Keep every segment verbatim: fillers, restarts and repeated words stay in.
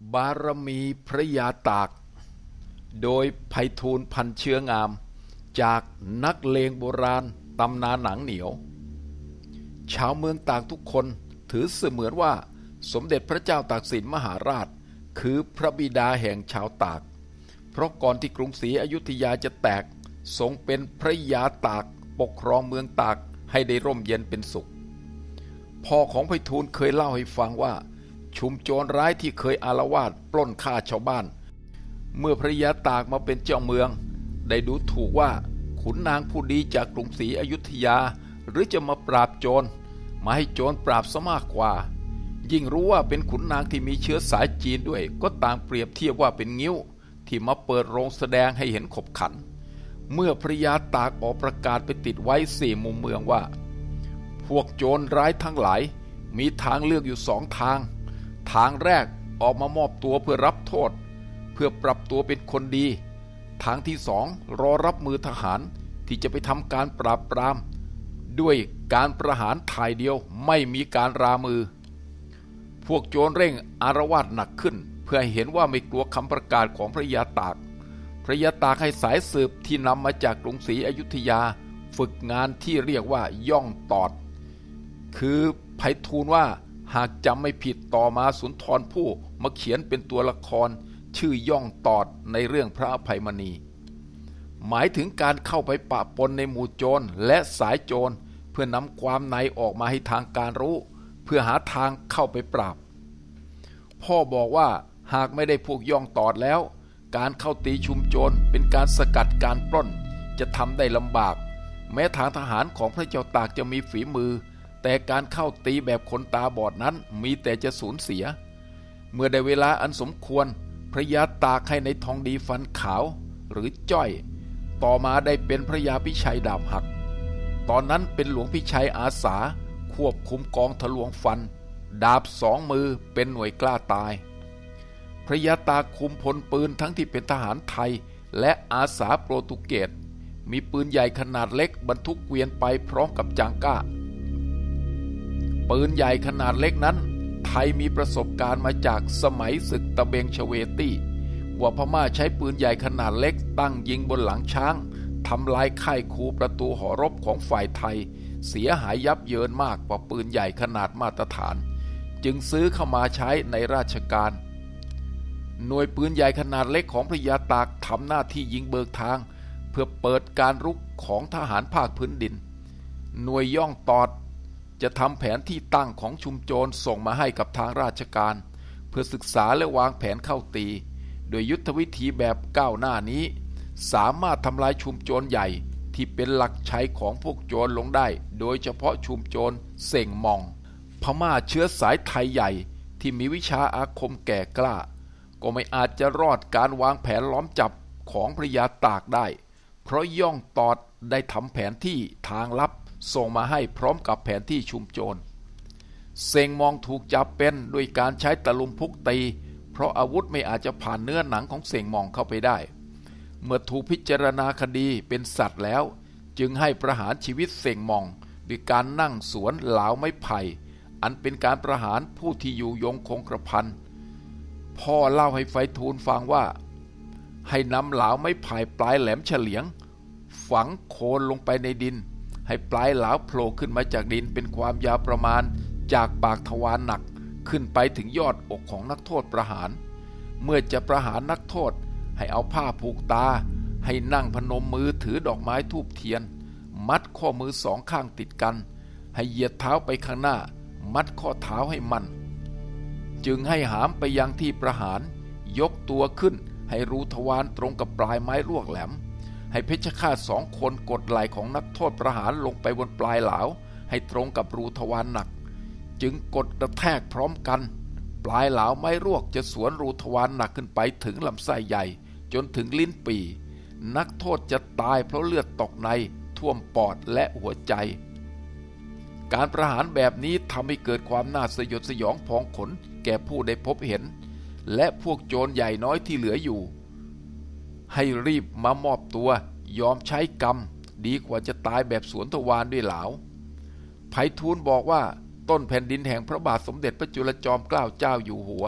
บารมีพระยาตากโดยไพฑูรย์พันเชื้องามจากนักเลงโบราณตำนานหนังเหนียวชาวเมืองตากทุกคนถือเสมือนว่าสมเด็จพระเจ้าตากสินมหาราชคือพระบิดาแห่งชาวตากเพราะก่อนที่กรุงศรีอยุธยาจะแตกทรงเป็นพระยาตากปกครองเมืองตากให้ได้ร่มเย็นเป็นสุขพ่อของไพฑูรย์เคยเล่าให้ฟังว่าชุมโจรร้ายที่เคยอาละวาดปล้นฆ่าชาวบ้านเมื่อพระยาตากมาเป็นเจ้าเมืองได้ดูถูกว่าขุนนางผู้ดีจากกรุงศรีอยุธยาหรือจะมาปราบโจรมาให้โจรปราบซะมากกว่ายิ่งรู้ว่าเป็นขุนนางที่มีเชื้อสายจีนด้วยก็ต่างเปรียบเทียบว่าเป็นงิ้วที่มาเปิดโรงแสดงให้เห็นขบขันเมื่อพระยาตากออกประกาศไปติดไว้สี่มุมเมืองว่าพวกโจรร้ายทั้งหลายมีทางเลือกอยู่สองทางทางแรกออกมามอบตัวเพื่อรับโทษเพื่อปรับตัวเป็นคนดีทางที่สองรอรับมือทหารที่จะไปทำการปราบปรามด้วยการประหารถ่ายเดียวไม่มีการรามือพวกโจรเร่งอารวาสหนักขึ้นเพื่อให้เห็นว่าไม่กลัวคำประกาศของพระยาตากพระยาตากให้สายสืบที่นำมาจากกรุงศรีอยุธยาฝึกงานที่เรียกว่าย่องตอดคือไพฑูรย์ว่าหากจำไม่ผิดต่อมาสุนทรภู่มาเขียนเป็นตัวละครชื่อย่องตอดในเรื่องพระอภัยมณีหมายถึงการเข้าไปปะปนในหมู่โจรและสายโจรเพื่อนำความในออกมาให้ทางการรู้เพื่อหาทางเข้าไปปราบพ่อบอกว่าหากไม่ได้พวกย่องตอดแล้วการเข้าตีชุมโจรเป็นการสกัดการปล้นจะทำได้ลำบากแม้ทางทหารของพระเจ้าตากจะมีฝีมือแต่การเข้าตีแบบคนตาบอดนั้นมีแต่จะสูญเสียเมื่อได้เวลาอันสมควรพระยาตากให้ในทองดีฟันขาวหรือจ้อยต่อมาได้เป็นพระยาพิชัยดาบหักตอนนั้นเป็นหลวงพิชัยอาสาควบคุมกองทะลวงฟันดาบสองมือเป็นหน่วยกล้าตายพระยาตากคุมพลปืนทั้งที่เป็นทหารไทยและอาสาโปรตุเกสมีปืนใหญ่ขนาดเล็กบรรทุกเกวียนไปพร้อมกับจางก้าปืนใหญ่ขนาดเล็กนั้นไทยมีประสบการณ์มาจากสมัยศึกตะเบงชเวตี้ว่าพม่าใช้ปืนใหญ่ขนาดเล็กตั้งยิงบนหลังช้างทำลายค่ายคูประตูหอรบของฝ่ายไทยเสียหายยับเยินมากกว่าปืนใหญ่ขนาดมาตรฐานจึงซื้อเข้ามาใช้ในราชการหน่วยปืนใหญ่ขนาดเล็กของพระยาตากทำหน้าที่ยิงเบิกทางเพื่อเปิดการรุกของทหารภาคพื้นดินหน่วยย่องตอดจะทำแผนที่ตั้งของชุมโจรส่งมาให้กับทางราชการเพื่อศึกษาและวางแผนเข้าตีโดยยุทธวิธีแบบก้าวหน้านี้สามารถทำลายชุมโจรใหญ่ที่เป็นหลักชัยของพวกโจรลงได้โดยเฉพาะชุมโจรเส่งมองพม่าเชื้อสายไทยใหญ่ที่มีวิชาอาคมแก่กล้าก็ไม่อาจจะรอดการวางแผนล้อมจับของพระยาตากได้เพราะย่องตอดได้ทำแผนที่ทางลับส่งมาให้พร้อมกับแผนที่ชุมโจรเซงมองถูกจับเป็นด้วยการใช้ตะลุมพุกตีเพราะอาวุธไม่อาจจะผ่านเนื้อหนังของเซงมองเข้าไปได้เมื่อถูกพิจารณาคดีเป็นสัตว์แล้วจึงให้ประหารชีวิตเซงมองด้วยการนั่งสวนเหลาไม้ไผ่อันเป็นการประหารผู้ที่อยู่ยงคงกระพันพ่อเล่าให้ไพฑูรย์ฟังว่าให้นำเหลาไม้ไผ่ปลายแหลมเฉลียงฝังโคนลงไปในดินให้ปลายเหลาโผล่ขึ้นมาจากดินเป็นความยาวประมาณจากปากทวารหนักขึ้นไปถึงยอดอกของนักโทษประหารเมื่อจะประหารนักโทษให้เอาผ้าผูกตาให้นั่งพนมมือถือดอกไม้ธูปเทียนมัดข้อมือสองข้างติดกันให้เหยียดเท้าไปข้างหน้ามัดข้อเท้าให้มั่นจึงให้หามไปยังที่ประหารยกตัวขึ้นให้รูทวารตรงกับปลายไม้ลวกแหลมให้เพชฌฆาตสองคนกดไหล่ของนักโทษประหารลงไปบนปลายเหลาให้ตรงกับรูทวารหนักจึงกดกระแทกพร้อมกันปลายเหลาไม้ลวกจะสวนรูทวารหนักขึ้นไปถึงลำไส้ใหญ่จนถึงลิ้นปี่นักโทษจะตายเพราะเลือดตกในท่วมปอดและหัวใจการประหารแบบนี้ทำให้เกิดความน่าสยดสยองพองขนแก่ผู้ได้พบเห็นและพวกโจรใหญ่น้อยที่เหลืออยู่ให้รีบมามอบตัวยอมใช้กรรมดีกว่าจะตายแบบสวนทวารด้วยเหลาไพฑูรย์บอกว่าต้นแผ่นดินแห่งพระบาทสมเด็จพระจุลจอมเกล้าเจ้าอยู่หัว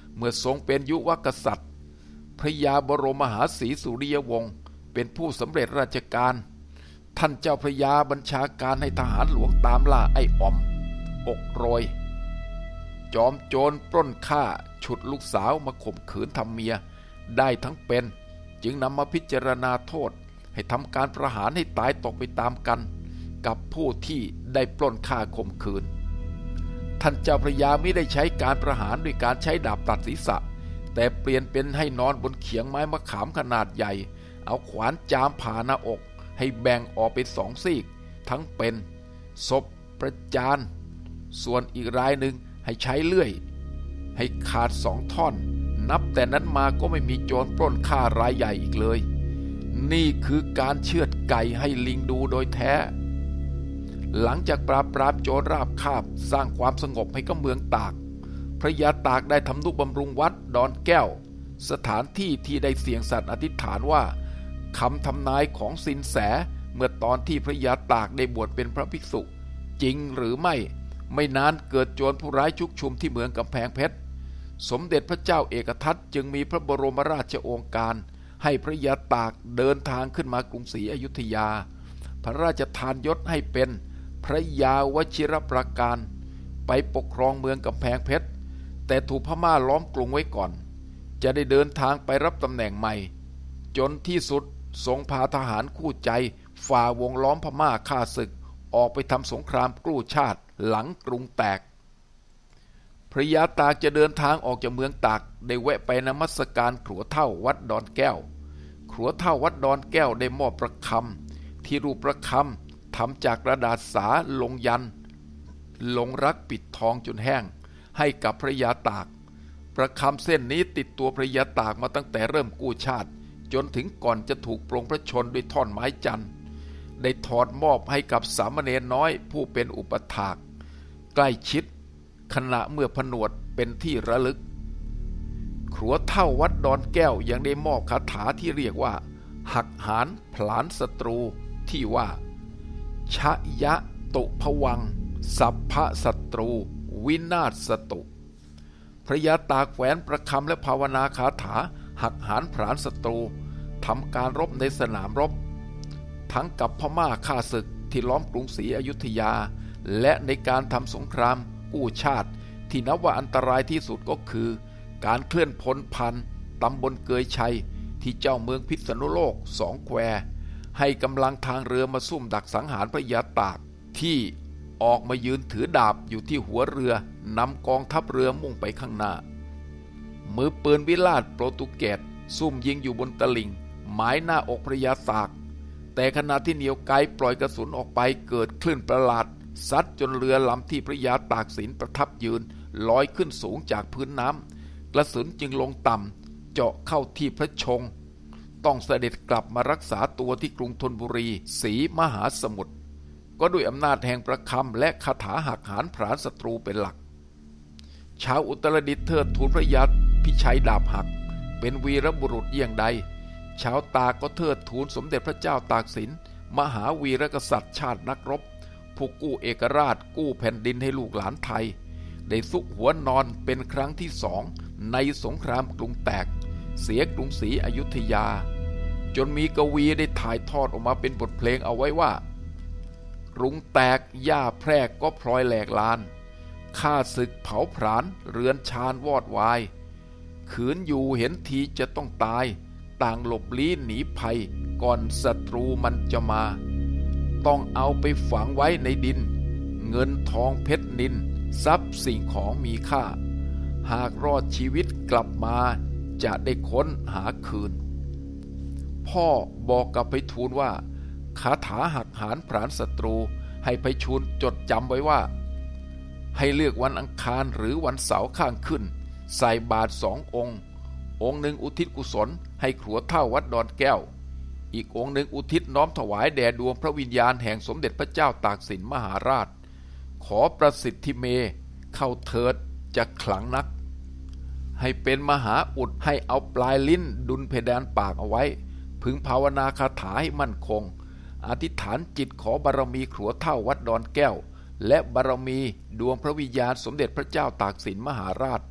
เมื่อทรงเป็นยุวกษัตริย์พระยาบรมมหาศรีสุริยวงศ์เป็นผู้สำเร็จราชการท่านเจ้าพระยาบัญชาการให้ทหารหลวงตามล่าไอ้อ่อมอกโรยจอมโจรปล้นฆ่าฉุดลูกสาวมาข่มขืนทำเมียได้ทั้งเป็นจึงนำมาพิจารณาโทษให้ทำการประหารให้ตายตกไปตามกันกับผู้ที่ได้ปล้นฆ่าข่มขืนท่านเจ้าพระยาไม่ได้ใช้การประหารด้วยการใช้ดาบตัดศีรษะแต่เปลี่ยนเป็นให้นอนบนเขียงไม้มะขามขนาดใหญ่เอาขวานจามผ่าหน้าอกให้แบ่งออกเป็นสองซีกทั้งเป็นศพประจานส่วนอีกรายหนึ่งให้ใช้เลื่อยให้ขาดสองท่อนนับแต่นั้นมาก็ไม่มีโจรปล้นฆ่ารายใหญ่อีกเลยนี่คือการเชือดไก่ให้ลิงดูโดยแท้หลังจากปราบปรามโจรราบคาบสร้างความสงบให้กับเมืองตากพระยาตากได้ทำนุบำรุงวัดดอนแก้วสถานที่ที่ได้เสี่ยงสัตย์อธิษฐานว่าคำทำนายของสินแสเมื่อตอนที่พระยาตากได้บวชเป็นพระภิกษุจริงหรือไม่ไม่นานเกิดโจรผู้ร้ายชุกชุมที่เมืองกำแพงเพชรสมเด็จพระเจ้าเอกทัตจึงมีพระบรมราชโองการให้พระยาตากเดินทางขึ้นมากรุงศรีอยุธยาพระราชทานยศให้เป็นพระยาวชิรประการไปปกครองเมืองกำแพงเพชรแต่ถูกพม่าล้อมกรุงไว้ก่อนจะได้เดินทางไปรับตำแหน่งใหม่จนที่สุดทรงพาทหารคู่ใจฝ่าวงล้อมพม่าฆ่าศึกออกไปทำสงครามกกู้ชาติหลังกรุงแตกพระยาตากจะเดินทางออกจากเมืองตากได้แวะไปนมัสการขัวเท่าวัดดอนแก้วขัวเท่าวัดดอนแก้วได้มอบประคำที่รูปประคำทำจากกระดาษสาลงยันลงรักปิดทองจนแห้งให้กับพระยาตากประคำเส้นนี้ติดตัวพระยาตากมาตั้งแต่เริ่มกู้ชาติจนถึงก่อนจะถูกปรงพระชนด้วยท่อนไม้จันทร์ได้ถอดมอบให้กับสามเณรน้อยผู้เป็นอุปถากใกล้ชิดขณะเมื่อผนวดเป็นที่ระลึกขัวเท่าวัดดอนแก้วยังได้มอบคาถาที่เรียกว่าหักหานผลาญศัตรูที่ว่าชะยะตุภวังสัพพะศัตรูวินาศสตุพระยาตากแขวนประคำและภาวนาคาถาหักหานผลาญศัตรูทำการรบในสนามรบทั้งกับพม่าฆ่าศึกที่ล้อมกรุงศรีอยุธยาและในการทำสงครามกู้ชาติที่นับว่าอันตรายที่สุดก็คือการเคลื่อนพลพันตำบลเกยชัยที่เจ้าเมืองพิษณุโลกสองแควให้กำลังทางเรือมาซุ่มดักสังหารพระยาตากที่ออกมายืนถือดาบอยู่ที่หัวเรือนำกองทัพเรือมุ่งไปข้างหน้ามือปืนวิลาศโปรตุเกสซุ่มยิงอยู่บนตลิ่งหมายหน้าอกพระยาตากแต่ขณะที่เหนียวไกปล่อยกระสุนออกไปเกิดคลื่นประหลาดซัดจนเรือลำที่พระยาตากสินประทับยืนลอยขึ้นสูงจากพื้นน้ำกระสุนจึงลงต่ำเจาะเข้าที่พระชงต้องเสด็จกลับมารักษาตัวที่กรุงธนบุรีศรีมหาสมุทรก็ด้วยอำนาจแห่งประคำและคาถาหักหานผลาญศัตรูเป็นหลักชาวอุตรดิตถ์เทิดทูนพระยาพิชัยดาบหักเป็นวีรบุรุษเยี่ยงใดชาวตากก็เทิดทูนสมเด็จพระเจ้าตากสินมหาวีรกษัตริย์ชาตินักรบผู้กู้เอกราชกู้แผ่นดินให้ลูกหลานไทยได้ซุกหัวนอนเป็นครั้งที่สองในสงครามกรุงแตกเสียกรุงศรีอยุธยาจนมีกวีได้ถ่ายทอดออกมาเป็นบทเพลงเอาไว้ว่ากรุงแตกหญ้าแพรกก็พลอยแหลกลานข้าศึกเผาผลาญเรือนชานวอดวายขืนอยู่เห็นทีจะต้องตายต่างหลบลี้หนีภัยก่อนศัตรูมันจะมาต้องเอาไปฝังไว้ในดินเงินทองเพชรนินทรัพย์สิ่งของมีค่าหากรอดชีวิตกลับมาจะได้ค้นหาคืนพ่อบอกกับไพฑูรย์ว่าคาถาหักหานผลาญศัตรูให้ไพฑูรย์จดจำไว้ว่าให้เลือกวันอังคารหรือวันเสาร์ข้างขึ้นใส่บาตรสององค์องค์หนึ่งอุทิศกุศลให้ขัวเท่าวัดดอนแก้วอีกองค์หนึ่งอุทิศน้อมถวายแด่ดวงพระวิญญาณแห่งสมเด็จพระเจ้าตากสินมหาราชขอประสิทธิเมเข้าเถิดจะขลังนักให้เป็นมหาอุดให้เอาปลายลิ้นดุลเพดานปากเอาไว้พึงภาวนาคาถาให้มั่นคงอธิษฐานจิตขอบารมีขัวเท่าวัดดอนแก้วและบารมีดวงพระวิญญาณสมเด็จพระเจ้าตากสินมหาราช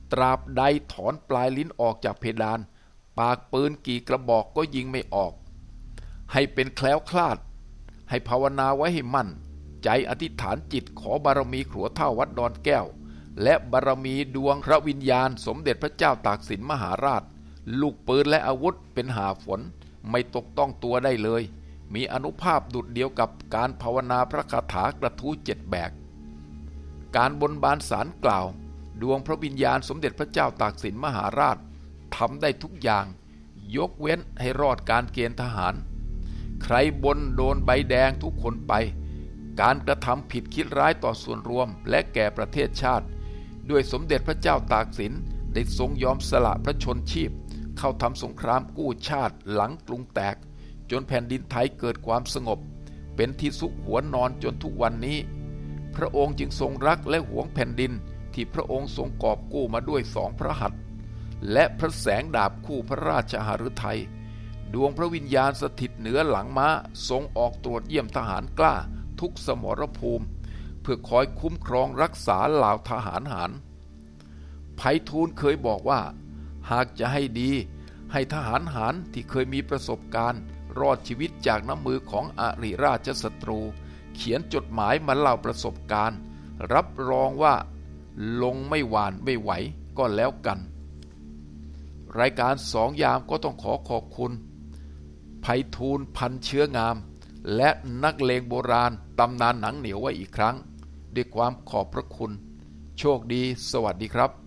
ตราบใดถอนปลายลิ้นออกจากเพดานปากปืนกี่กระบอกก็ยิงไม่ออกให้เป็นแคล้วคลาดให้ภาวนาไว้ให้มั่นใจอธิษฐานจิตขอบารมีขัวเท่าวัดดอนแก้วและบารมีดวงพระวิญญาณสมเด็จพระเจ้าตากสินมหาราชลูกปืนและอาวุธเป็นหาฝนไม่ตกต้องตัวได้เลยมีอานุภาพดุจเดียวกับการภาวนาพระคาถากระทู้เจ็ดแบกการบนบานศาลกล่าวดวงพระวิญญาณสมเด็จพระเจ้าตากสินมหาราชทำได้ทุกอย่างยกเว้นให้รอดการเกณฑ์ทหารใครบนโดนใบแดงทุกคนไปการกระทำผิดคิดร้ายต่อส่วนรวมและแก่ประเทศชาติด้วยสมเด็จพระเจ้าตากสินได้ทรงยอมสละพระชนชีพเข้าทำสงครามกู้ชาติหลังกรุงแตกจนแผ่นดินไทยเกิดความสงบเป็นที่สุขหัวนอนจนทุกวันนี้พระองค์จึงทรงรักและหวงแผ่นดินที่พระองค์ทรงกอบกู้มาด้วยสองพระหัตถ์และพระแสงดาบคู่พระราชหฤทัยดวงพระวิญญาณสถิตเหนือหลังม้าทรงออกตรวจเยี่ยมทหารกล้าทุกสมรภูมิเพื่อคอยคุ้มครองรักษาเหล่าทหารหารไพฑูรย์เคยบอกว่าหากจะให้ดีให้ทหารหารที่เคยมีประสบการณ์รอดชีวิตจากน้ำมือของอริราชศัตรูเขียนจดหมายมาเล่าประสบการณ์รับรองว่าลงไม่หวานไม่ไหวก็แล้วกันรายการสองยามก็ต้องขอขอบคุณไพฑูรย์พันเชื้องามและนักเลงโบราณตำนานหนังเหนียวไว้อีกครั้งด้วยความขอบพระคุณโชคดีสวัสดีครับ